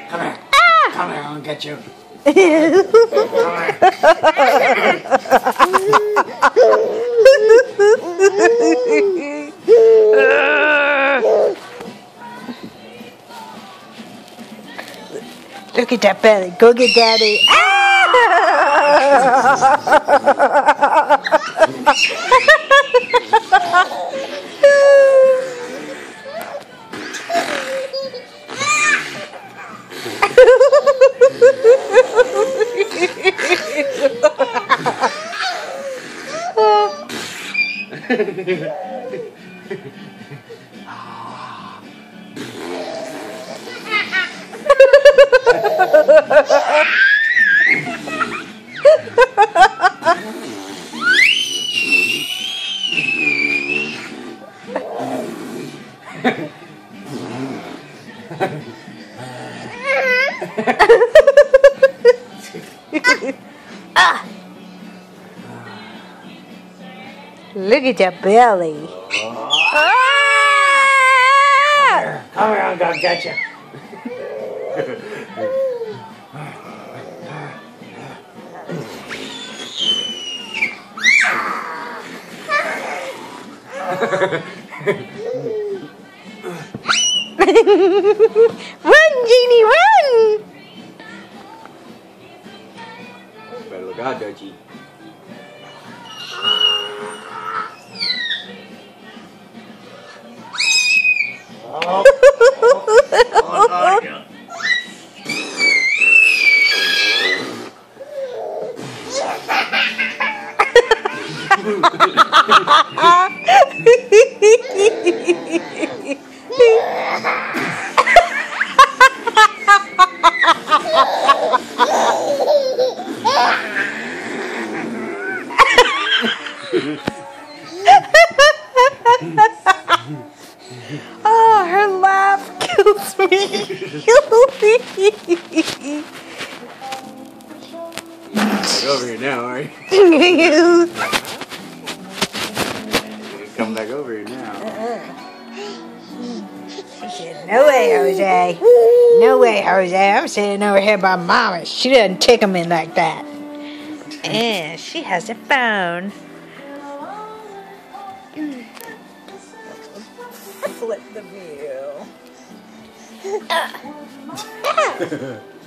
Come here. Come here, I'll get you. Look at that belly. Go get daddy. Look at your belly. Come here, I'll go get you. Run, Janey, run! Better look out there, G. Oh, her laugh kills me. Back over here now, are you? Come back over here now. She said, no way, Jose. No way, Jose. I'm sitting over here by Mama. She doesn't tickle me like that. And she has a phone. Flip the view.